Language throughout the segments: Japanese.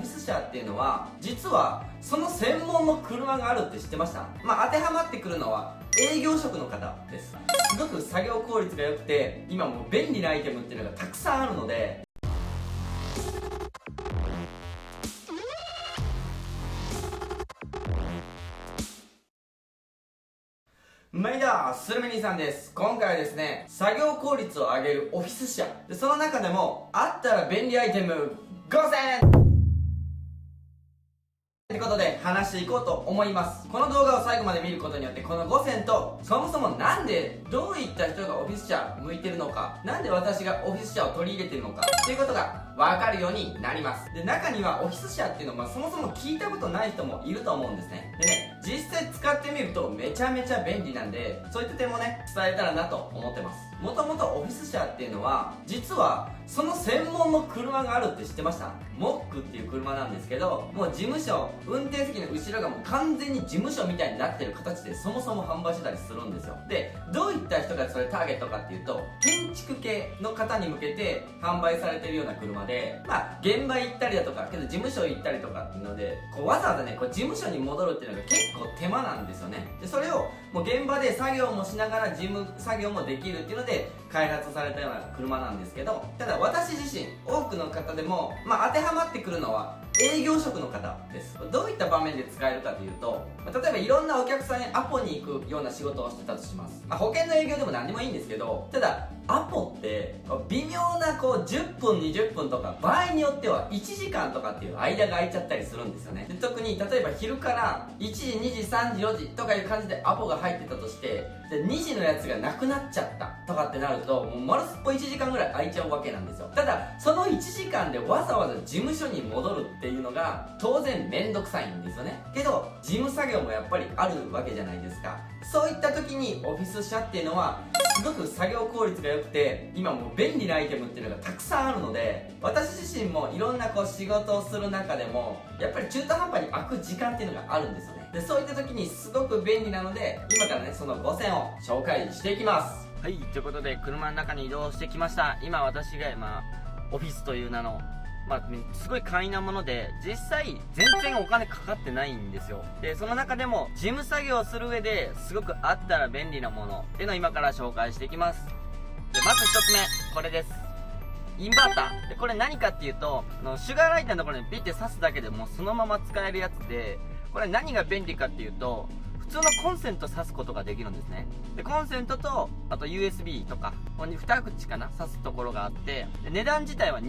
フィス車っていうのは実はその専門の車があるって知ってました？当てはまってくるのは営業職の方です。すごく作業効率が良くて今もう便利なアイテムっていうのがたくさんあるので、毎度スルメ兄さんです。今回はですね、作業効率を上げるオフィス車で、その中でもあったら便利アイテム5選ということで話していこうと思います。この動画を最後まで見ることによってこの5選とそもそもなんでどういった人がオフィス車向いてるのか、なんで私がオフィス車を取り入れてるのかっていうことが分かるようになります。で、中にはオフィス車っていうのはそもそも聞いたことない人もいると思うんですね。でね、実際使ってみるとめちゃめちゃ便利なんで、そういった点もね伝えたらなと思ってます。もともとオフィス車っていうのは実はその専門の車があるって知ってました？モックっていう車なんですけど、もう事務所、運転席の後ろがもう完全に事務所みたいになってる形でそもそも販売してたりするんですよ。で、どういった人がそれターゲットかっていうと、建築系の方に向けて販売されてるような車で、現場行ったりだとか、けど事務所行ったりとかっていうのでわざわざね事務所に戻るっていうのが結構手間なんですよね。で、それをもう現場で作業もしながら事務作業もできるっていうので開発されたような車なんですけど、ただ私自身多くの方でも当てはまってくるのは営業職の方です。どういった場面で使えるかというと、例えばいろんなお客さんにアポに行くような仕事をしてたとします。保険の営業でも何でもいいんですけど、ただアポって微妙な10分20分とか場合によっては1時間とかっていう間が空いちゃったりするんですよね。で、特に例えば昼から1時2時3時4時とかいう感じでアポが入ってたとして、で2時のやつがなくなっちゃったとかってなるともう丸すっぽ1時間ぐらい空いちゃうわけなんですよ。ただその1時間でわざわざ事務所に戻るっていうのが当然めんどくさいんですよね。けど事務作業もやっぱりあるわけじゃないですか。そういった時にオフィス車っていうのはすごく作業効率が良くて今もう便利なアイテムっていうのがたくさんあるので、私自身もいろんな仕事をする中でもやっぱり中途半端に空く時間っていうのがあるんですよね。で、そういった時にすごく便利なので今からねその5選を紹介していきます。はい、ということで車の中に移動してきました。今私がオフィスという名のすごい簡易なもので、実際全然お金かかってないんですよ。で、その中でも事務作業をする上ですごくあったら便利なものっていうのを今から紹介していきます。で、まず1つ目、これです。インバーターで、これ何かっていうとシュガーライターのところにピッて刺すだけでもうそのまま使えるやつで、これ何が便利かっていうと普通のコンセント挿すことができるんですね。で、コンセントとあと USB とかここに2口かな挿すところがあって、で値段自体は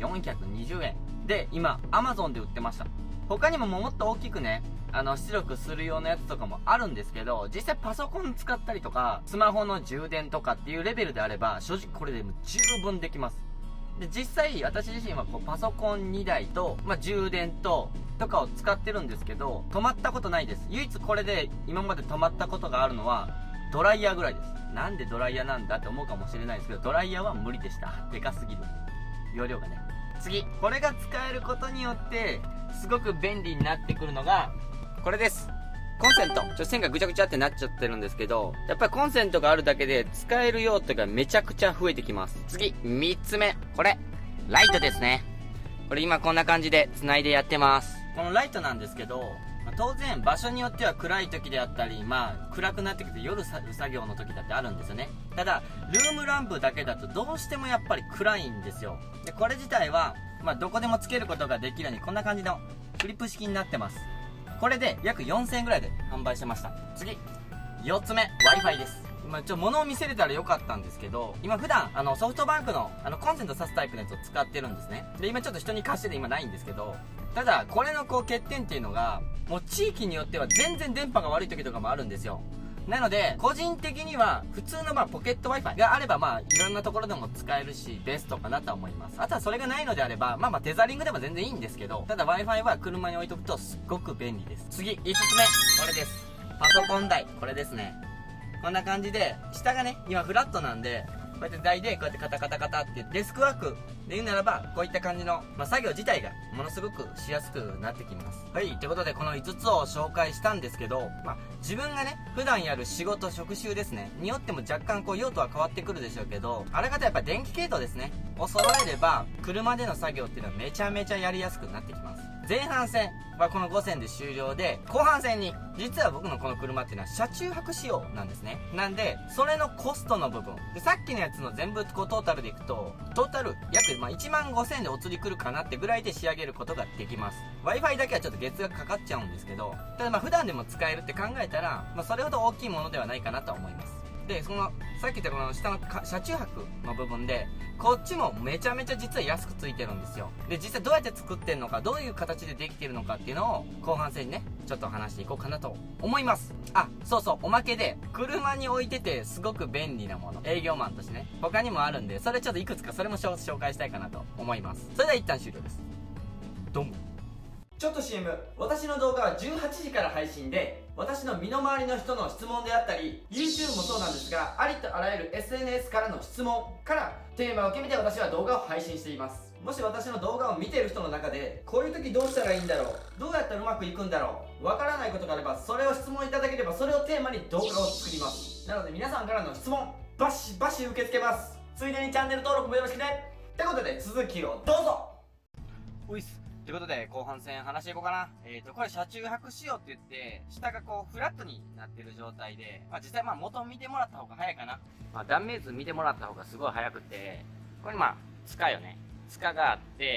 2420円で今 Amazon で売ってました。他にももっと大きくね出力するようなやつとかもあるんですけど、実際パソコン使ったりとかスマホの充電とかっていうレベルであれば正直これでも十分できます。で、実際私自身はパソコン2台と、充電とかを使ってるんですけど止まったことないです。唯一これで今まで止まったことがあるのはドライヤーぐらいです。なんでドライヤーなんだって思うかもしれないですけど、ドライヤーは無理でした。でかすぎる、容量がね。次、これが使えることによってすごく便利になってくるのがこれです。コンセント。線がぐちゃぐちゃってなっちゃってるんですけど、やっぱりコンセントがあるだけで使える用途がめちゃくちゃ増えてきます。次、3つ目、これライトですね。これ今こんな感じで繋いでやってます。このライトなんですけど、当然場所によっては暗い時であったり暗くなってきて夜作業の時だってあるんですよね。ただルームランプだけだとどうしてもやっぱり暗いんですよ。で、これ自体はどこでもつけることができるようにこんな感じのクリップ式になってます。これで約4000円ぐらいで販売してました。次、4つ目 Wi-Fi です。物を見せれたらよかったんですけど、今普段ソフトバンクのコンセント挿すタイプのやつを使ってるんですね。で、今ちょっと人に貸してて今ないんですけど、ただこれの欠点っていうのがもう地域によっては全然電波が悪い時とかもあるんですよ。なので個人的には普通のポケット Wi-Fi があればいろんなところでも使えるしベストかなとは思います。あとはそれがないのであればテザリングでも全然いいんですけど、ただ Wi-Fi は車に置いとくとすっごく便利です。次、5つ目、これです。パソコン台。これですね。こんな感じで下がね今フラットなんで、こうやって台でこうやってカタカタカタってデスクワークで言うならば、こういった感じの、作業自体がものすごくしやすくなってきます。はい、ということでこの5つを紹介したんですけど、自分がね、普段やる仕事、職種ですね、によっても若干用途は変わってくるでしょうけど、あらかたやっぱ電気系統ですね、を揃えれば、車での作業っていうのはめちゃめちゃやりやすくなってきます。前半戦はこの5戦で終了で、後半戦に、実は僕のこの車っていうのは車中泊仕様なんですね。なんで、それのコストの部分。で、さっきのやつの全部トータルでいくと、トータル約1万5000円でお釣り来るかなってぐらいで仕上げることができます。Wi-Fi だけはちょっと月額かかっちゃうんですけど、ただ普段でも使えるって考えたら、それほど大きいものではないかなとは思います。で、さっき言ったこの下の車中泊の部分で、こっちもめちゃめちゃ実は安くついてるんですよ。で、実際どうやって作ってんのか、どういう形でできてるのかっていうのを、後半戦にね、ちょっと話していこうかなと思います。あ、そうそう、おまけで、車に置いててすごく便利なもの、営業マンとしてね、他にもあるんで、それちょっといくつかそれも紹介したいかなと思います。それでは一旦終了です。どうも。ちょっと CM。 私の動画は18時から配信で、私の身の回りの人の質問であったり YouTube もそうなんですが、ありとあらゆる SNS からの質問からテーマを決めて私は動画を配信しています。もし私の動画を見ている人の中で、こういう時どうしたらいいんだろう、どうやったらうまくいくんだろう、わからないことがあれば、それを質問いただければ、それをテーマに動画を作ります。なので皆さんからの質問バシバシ受け付けます。ついでにチャンネル登録もよろしくね。ってことで続きをどうぞ。おいっす。ということで、後半戦話していこうかな。これ車中泊仕様って言って、下がフラットになってる状態で、実際元を見てもらった方が早いかな。断面図見てもらった方がすごい早くて、これ塚よね。塚があって、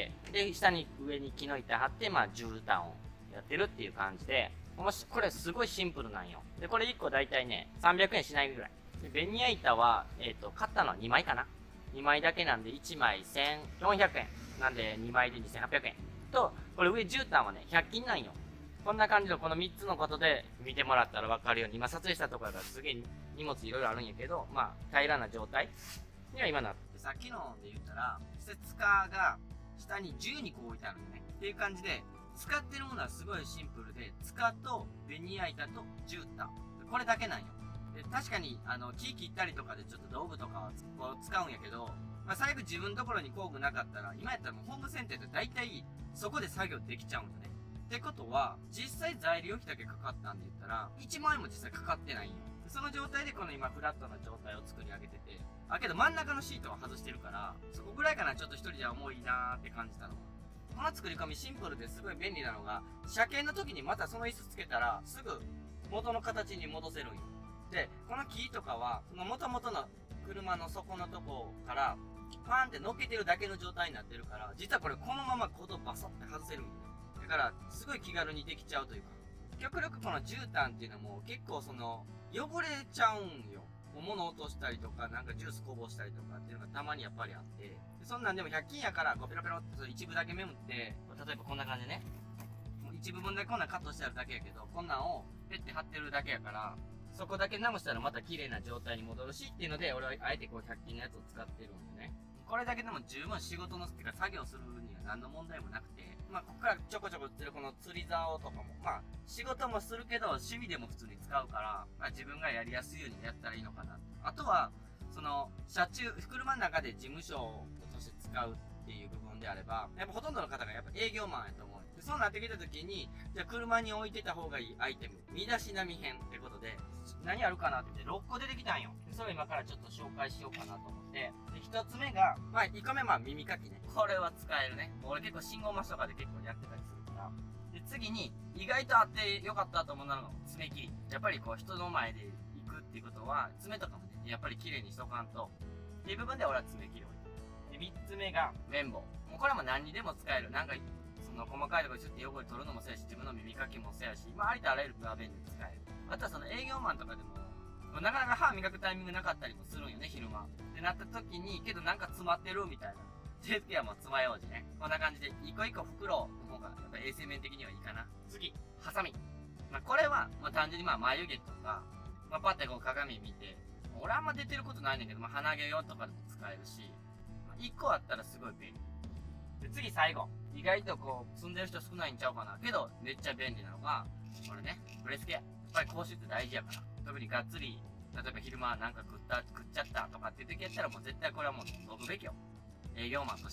で、上に木の板張って、絨毯をやってるっていう感じで、これすごいシンプルなんよ。で、これ1個だいたいね、300円しないぐらい。で、ベニヤ板は、買ったのは2枚かな。2枚だけなんで1枚1400円。なんで2枚で2800円。と、これ上絨毯はね、100均なんよ。こんな感じのこの3つのことで見てもらったらわかるように、今撮影したところがすげえ荷物いろいろあるんやけど、平らな状態には今なって。さっきので言ったら、塚が下に12個置いてあるのね。っていう感じで、使ってるものはすごいシンプルで、塚とベニヤ板と絨毯。これだけなんよ。で、確かに、木切ったりとかでちょっと道具とかは使うんやけど、最悪自分のところに工具なかったら、今やったらもうホームセンターって大体そこで作業できちゃうんよね。ってことは、実際材料費だけかかったんで言ったら、1万円も実際かかってないんよ。その状態でこの今フラットな状態を作り上げてて、けど真ん中のシートは外してるから、そこぐらいかな、ちょっと一人じゃ重いなーって感じたの。この作り込みシンプルですごい便利なのが、車検の時にまたその椅子つけたら、すぐ元の形に戻せるんよ。で、この木とかは、その元々の車の底のとこからパーンって乗っけてるだけの状態になってるから、実はこれこのままコードバサって外せるんよね。だからすごい気軽にできちゃうというか、極力この絨毯っていうのも結構汚れちゃうんよ。物落としたりとか、なんかジュースこぼしたりとかっていうのがたまにやっぱりあって、でそんなんでも100均やからペロペロって一部だけメモって、例えばこんな感じでね、一部分だけこんなんカットしてあるだけやけど、こんなんをペッて貼ってるだけやから、そこだけ直したらまた綺麗な状態に戻るしっていうので、俺はあえて100均のやつを使ってるんでね。これだけでも十分仕事のっていうか作業するには何の問題もなくて、ここからちょこちょこ売ってるこの釣り竿とかも、仕事もするけど趣味でも普通に使うから、自分がやりやすいようにやったらいいのかな。あとは、車の中で事務所として使うっていう部分であれば、やっぱほとんどの方がやっぱ営業マンやと思う。でそうなってきた時に、じゃあ車に置いてた方がいいアイテム、身だしなみ編ってことで、何あるかなって6個出てきたんよ。でそれを今からちょっと紹介しようかなと思って、で1つ目が、1個目耳かきね。これは使えるね。俺結構信号待ちとかで結構やってたりするから。で次に、意外とあってよかったと思うのが爪切り。やっぱり人の前で行くっていうことは、爪とかもね、やっぱり綺麗にしとかんと。っていう部分で俺は爪切りを置いてる。で3つ目が綿棒。もうこれも何にでも使える。なんか細かいところでちょっと汚れ取るのもそうやし、自分の耳かきもそうやし、ありとあらゆる場面で使える。あとは営業マンとかでも、なかなか歯磨くタイミングなかったりもするんよね、昼間。ってなった時に、けどなんか詰まってるみたいな。っていう時はもう爪楊枝ね。こんな感じで、一個一個袋の方が、やっぱ衛生面的にはいいかな。次、ハサミ。これは、単純に眉毛とか、パッて鏡見て、俺あんま出てることないんだけど、鼻毛用とかでも使えるし、一個あったらすごい便利。で、次最後。意外と住んでる人少ないんちゃうかな。けど、めっちゃ便利なのが、これね、ブレスケ。やっぱり口臭って大事やから。特にがっつり、例えば昼間なんか食っちゃったとかっていう時やったらもう絶対これはもう飲むべきよ。営業マンとしてね。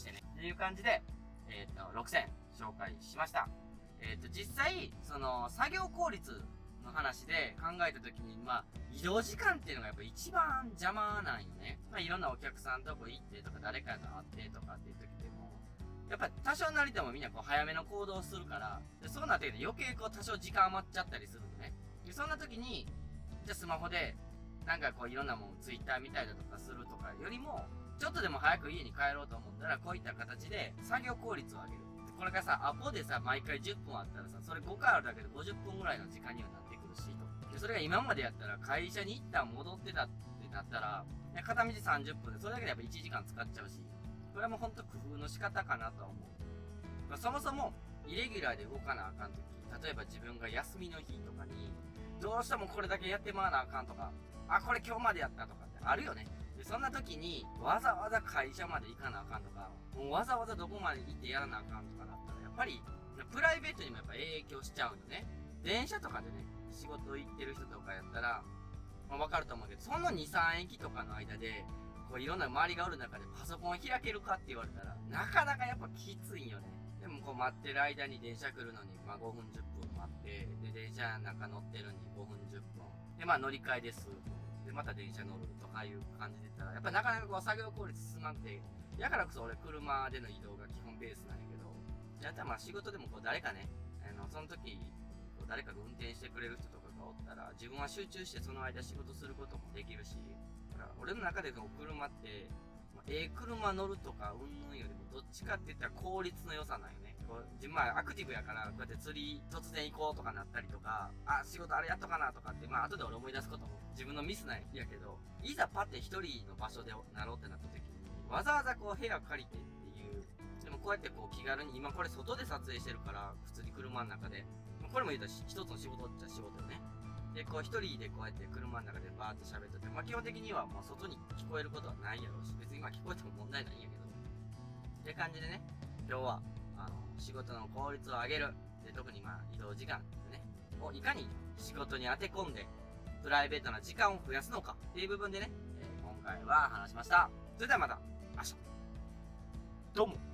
っていう感じで、6選紹介しました。実際、その、作業効率の話で考えたときに、移動時間っていうのがやっぱ一番邪魔なんよね。いろんなお客さんとこ行ってとか、誰かと会ってとかっていう時でも、やっぱ多少なりともみんな早めの行動をするから、でそうなってきて余計多少時間余っちゃったりするのね。でそんな時に、じゃあスマホで、いろんなもん、ツイッター見たりだとかするとかよりも、ちょっとでも早く家に帰ろうと思ったら、こういった形で作業効率を上げる。これがさ、アポでさ、毎回10分あったらさ、それ5回あるだけで50分ぐらいの時間にはなってくるし、と。で、それが今までやったら、会社に一旦戻ってたってなったら、片道30分で、それだけでやっぱ1時間使っちゃうし、これはもうほんと工夫の仕方かなとは思う。そもそも、イレギュラーで動かなあかんとき、例えば自分が休みの日とかに、どうしてもこれだけやってまわなあかんとか、これ今日までやったとかってあるよね。で、そんな時に、わざわざ会社まで行かなあかんとか、もうわざわざどこまで行ってやらなあかんとかだったら、やっぱり、プライベートにもやっぱ影響しちゃうよね。電車とかでね、仕事行ってる人とかやったら、わかると思うけど、その2、3駅とかの間で、いろんな周りがおる中でパソコン開けるかって言われたら、なかなかやっぱきついんよね。でも待ってる間に電車来るのに、5分10分待って、で、電車なんか乗ってるのに5分10分。で、乗り換えです。で、また電車乗るとかいう感じで言ったら、やっぱなかなか作業効率進まんて、やからこそ俺車での移動が基本ベースなんやけど、やったら仕事でも誰かね、その時、誰かが運転してくれる人とかがおったら、自分は集中してその間仕事することもできるし、だから俺の中で車って、車乗るとか云々よりもどっちかって言ったら効率の良さなんよね。自分はアクティブやから、こうやって釣り突然行こうとかなったりとか、仕事あれやっとかなとかって、後で俺思い出すことも自分のミスなんやけど、いざパって一人の場所でなろうってなった時に、わざわざ部屋借りてっていう、でもこうやって気軽に、今これ外で撮影してるから、普通に車の中で、これも言うたら一つの仕事っちゃ仕事よね。で、一人でこうやって車の中でバーって喋ってて、基本的には外に聞こえることはないやろうし、別に聞こえても問題ないんやけど。って感じでね、今日は、仕事の効率を上げる。で、特に移動時間でね、をいかに仕事に当て込んで、プライベートな時間を増やすのかっていう部分でね、今回は話しました。それではまた、明日。どうも。